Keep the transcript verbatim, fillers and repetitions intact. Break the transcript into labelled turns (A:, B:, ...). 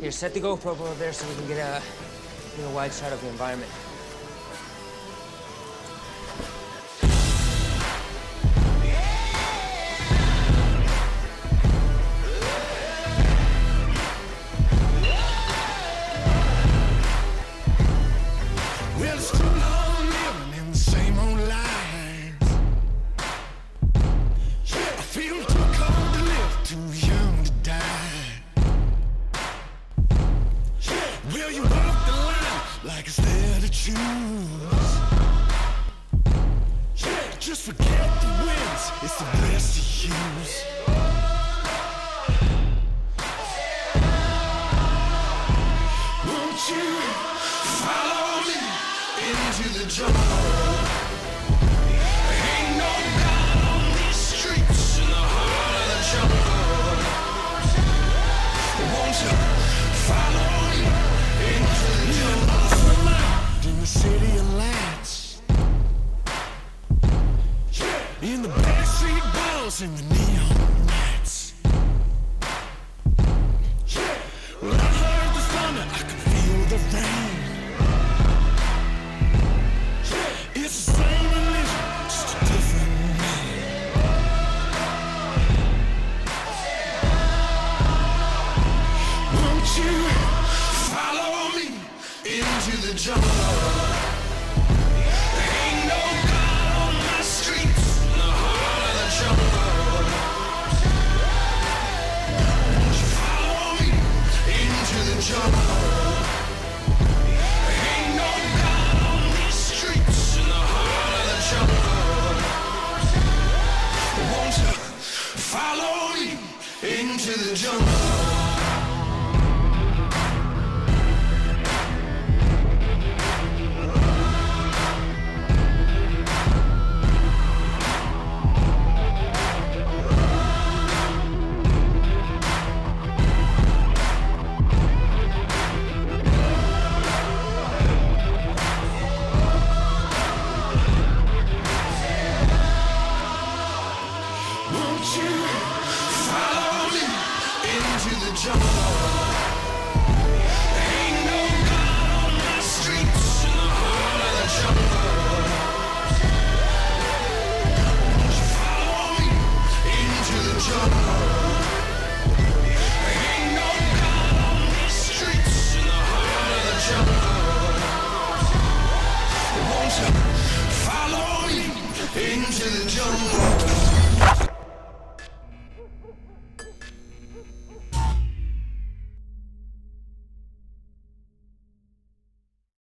A: Here, set the GoPro over there so we can get a, get a wide shot of the environment.
B: Well, it's too long living in the same old life. I feel too cold to live, too young to die. Well, you walk the line like it's there to choose. Just forget the wins, it's the best to use. Won't you follow me into the jungle? Ain't no God on these streets in the heart of the jungle. Won't you follow me into the jungle? Swim out in the city of lights, in the backstreet balls and the neon lights. Well, I heard the thunder, I could feel the rain. It's the same religion, just a different name. Won't you follow me into the jungle? Ain't no God on my streets in the heart of the jungle. Won't you follow me into the jungle? Ain't no God on these streets in the heart of the jungle. Won't you follow me into the jungle? Won't you follow me into the jungle?